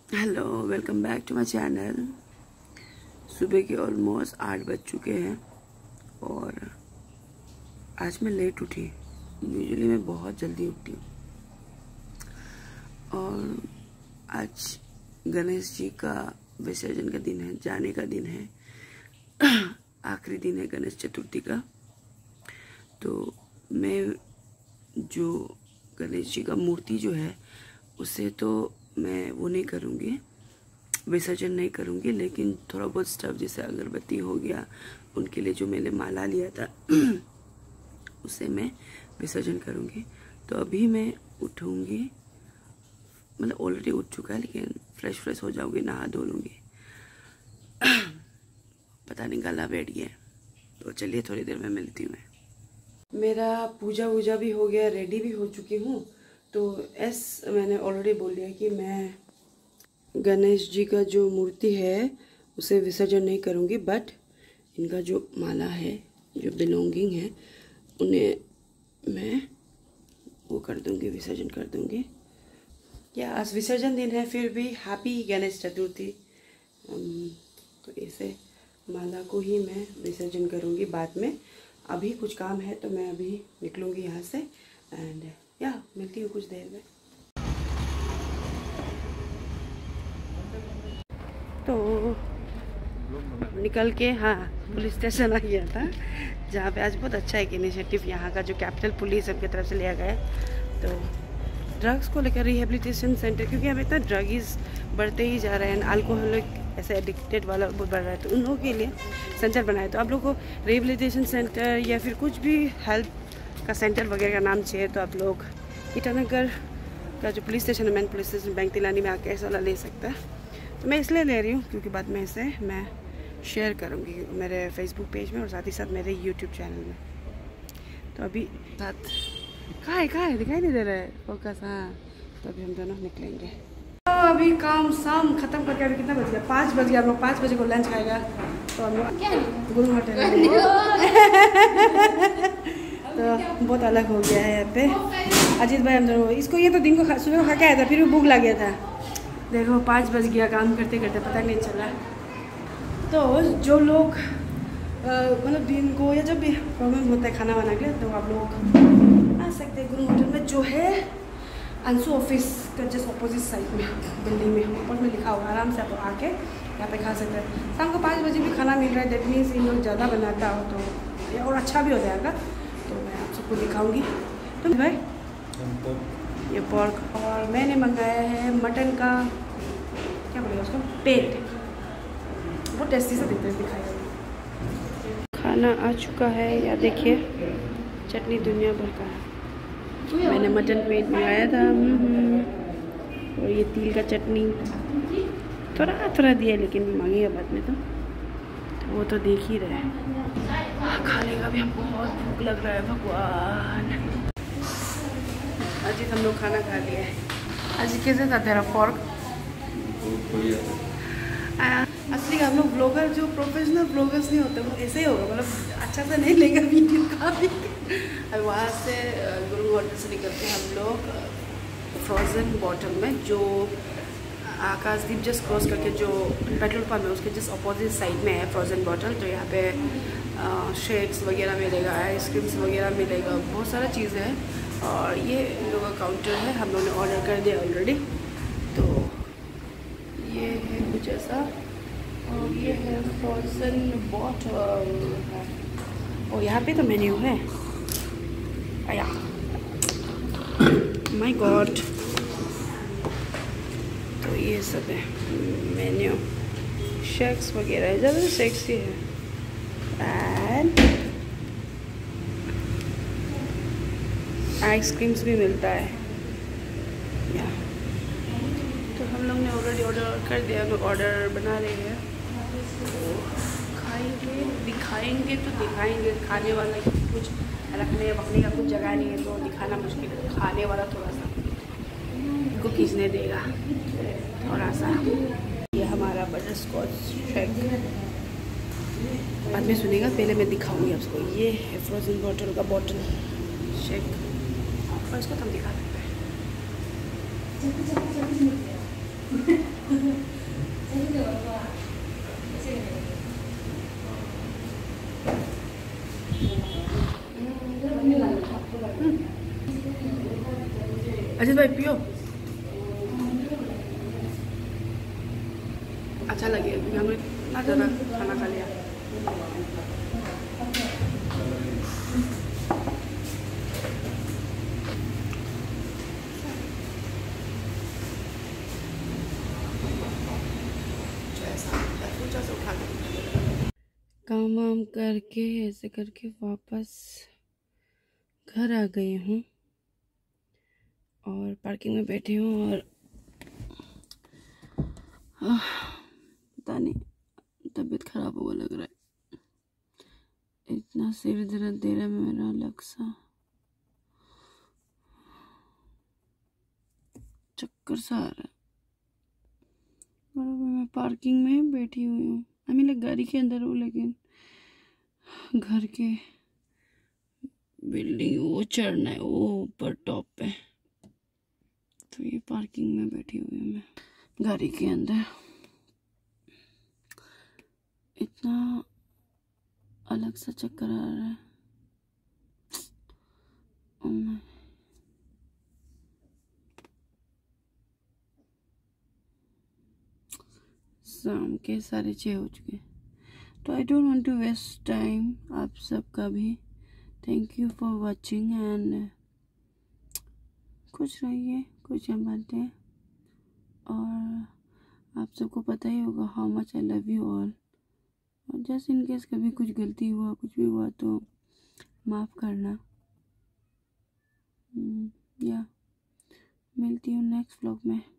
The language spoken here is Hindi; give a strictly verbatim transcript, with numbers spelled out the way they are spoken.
Hello, welcome back to my channel. सुबह के ऑलमोस्ट आठ बज चुके हैं और आज मैं लेट उठी। यूजुअली मैं बहुत जल्दी उठती हूँ और आज गणेश जी का विसर्जन का दिन है, जाने का दिन है, आखिरी दिन है गणेश चतुर्थी का। तो मैं जो गणेश जी का मूर्ति जो है उसे तो मैं वो नहीं करूँगी, विसर्जन नहीं करूँगी, लेकिन थोड़ा बहुत स्टफ जैसे अगरबत्ती हो गया, उनके लिए जो मैंने माला लिया था उसे मैं विसर्जन करूँगी। तो अभी मैं उठूँगी, मतलब ऑलरेडी उठ चुका है, लेकिन फ्रेश फ्रेश हो जाऊँगी, नहा धो लूँगी। पता नहीं गला बैठ गया, तो चलिए थोड़ी देर में मिलती हूँ। मेरा पूजा वूजा भी हो गया, रेडी भी हो चुकी हूँ। तो एस मैंने ऑलरेडी बोल दिया कि मैं गणेश जी का जो मूर्ति है उसे विसर्जन नहीं करूँगी, बट इनका जो माला है, जो बिलोंगिंग है, उन्हें मैं वो कर दूँगी, विसर्जन कर दूँगी। क्या आज विसर्जन दिन है, फिर भी हैप्पी गणेश चतुर्थी। तो ऐसे माला को ही मैं विसर्जन करूँगी बाद में। अभी कुछ काम है तो मैं अभी निकलूँगी यहाँ से एंड या मिलती हूँ कुछ देर में। तो निकल के हाँ पुलिस स्टेशन आ गया था, जहाँ पे आज बहुत अच्छा एक इनिशिएटिव यहाँ का जो कैपिटल पुलिस उनकी तरफ से लिया गया है। तो ड्रग्स को लेकर रिहेबिलिटेशन सेंटर, क्योंकि अब इतना ड्रग्स बढ़ते ही जा रहे हैं, अल्कोहलिक ऐसे एडिक्टेड वाला बहुत बढ़ रहा है, तो उन लोगों के लिए सेंटर बनाए। तो आप लोग को रिहेबिलिटेशन सेंटर या फिर कुछ भी हेल्थ का सेंटर वगैरह का नाम चाहिए तो आप लोग ईटानगर का जो पुलिस स्टेशन है, मेन पुलिस स्टेशन बैंक तिलानी में आके ऐसा वाला ले सकता है। तो मैं इसलिए ले रही हूँ क्योंकि बाद में इसे मैं शेयर करूँगी मेरे फेसबुक पेज में और साथ ही साथ मेरे यूट्यूब चैनल में। तो अभी साथ कहाँ है कहाँ है दिखाई नहीं दे रहा है फोकस। हाँ, तो अभी हम दोनों निकलेंगे। तो अभी काम शाम ख़त्म करके अभी कितना बज गया, पाँच बज गया। हम लोग पाँच बजे को लंच खाएगा, तो हम लोग गुरु होटल तो बहुत अलग हो गया है यहाँ पे। अजीत भाई हम दोनों, इसको ये तो दिन को सुबह को खा के आया था, फिर भी भूख लग गया था। देखो पाँच बज गया, काम करते करते पता नहीं चला। तो जो लोग मतलब दिन को या जब भी प्रॉब्लम होता है खाना बनाने के लिए, तो आप लोग आ सकते हैं गुरु होटल में, जो है अंशु ऑफिस का जस्ट अपोजिट साइड में बिल्डिंग में, ऊपर में लिखा हुआ। आराम से आप आके यहाँ पे खा सकते हैं। शाम को पाँच बजे भी खाना मिल रहा है, दैट मीन्स इन लोग ज़्यादा बनाता हो तो और अच्छा भी हो जाएगा। तो मैं आप सबको दिखाऊंगी। तो भाई ये पोर्क, और मैंने मंगाया है मटन का, क्या बोलेगा उसको, पेट। बहुत टेस्टी सा दिखता है, दिखाएगा। खाना आ चुका है, या देखिए चटनी दुनिया भर का है। मैंने मटन पेट मंगाया था और ये तिल का चटनी थोड़ा थोड़ा दिया, लेकिन मांगेगा बाद में तो, तो वो तो देख ही रहे। खाने का भी हमको बहुत भूख लग रहा है, भगवान। अजीत हम लोग खाना खा लिया है। अजीत कैसे था तेरा पोर्क? असली हम लोग ब्लॉगर, जो प्रोफेशनल ब्लॉगर्स नहीं होते, वो ऐसे ही होगा, मतलब अच्छा से नहीं लेगा वीडियो का भी। और वहाँ से गुरु होटल से निकल के हम लोग फ्रोज़न बॉटल में, जो आकाशदीप जस्ट क्रॉस करके जो पेट्रोल पंप है उसके जस्ट अपोजिट साइड में है फ्रोज़न बॉटल। तो यहाँ पे शेक्स वगैरह मिलेगा, आइसक्रीम्स वगैरह मिलेगा, बहुत सारा चीज़ें हैं। और ये इन लोगों का काउंटर है, हम लोगों ने ऑर्डर कर दिया ऑलरेडी। तो ये है कुछ ऐसा, और ये है फ्रोज़न बॉटल। और यहाँ पे तो मेन्यू है, आया माय गॉड। तो ये सब है मेन्यू, शेक्स वगैरह है, ज़्यादा सेक्सी है। एंड आइसक्रीम्स भी मिलता है या। तो हम लोग ने ऑलरेडी ऑर्डर कर दिया, लोग ऑर्डर बना रहे हैं। तो खाएंगे, दिखाएंगे तो दिखाएंगे। खाने वाला कुछ रखने वखने का कुछ जगह नहीं है, तो दिखाना मुश्किल है। खाने वाला थोड़ा सा को खींचने देगा थोड़ा सा। ये हमारा बटर स्कॉच शेक बाद में सुनेगा, पहले मैं दिखाऊंगी आपको। ये है फ्रोज़न बॉटल का बॉटल शेक, और इसको तो हम दिखा सकते हैं। अजीत भाई पियो, अच्छा लगे क्योंकि हमने इतना ज़्यादा खाना खा लिया। काम वाम करके ऐसे करके वापस घर आ गई हूँ और पार्किंग में बैठी हूँ और आह, पता नहीं तबीयत खराब हुआ लग रहा है, इतना सिर दर्द दे रहा है मेरा अलग सा, चक्कर सा आ रहा है। बराबर मैं पार्किंग में बैठी हुई हूँ, आई मीन गाड़ी के अंदर हूँ, लेकिन घर के बिल्डिंग वो चढ़ना है, वो ऊपर टॉप पे, तो ये पार्किंग में बैठी हुई हूँ मैं गाड़ी के अंदर। इतना अलग सा चक्कर आ रहा है। oh my। शाम के साढ़े छः हो चुके, तो I don't want to waste time आप सबका भी। Thank you for watching and खुश रहिए, खुश बातें, और आप सबको पता ही होगा how much I love you all. और जस्ट इन केस कभी कुछ गलती हुआ, कुछ भी हुआ तो माफ़ करना। या मिलती हूँ नेक्स्ट व्लॉग में।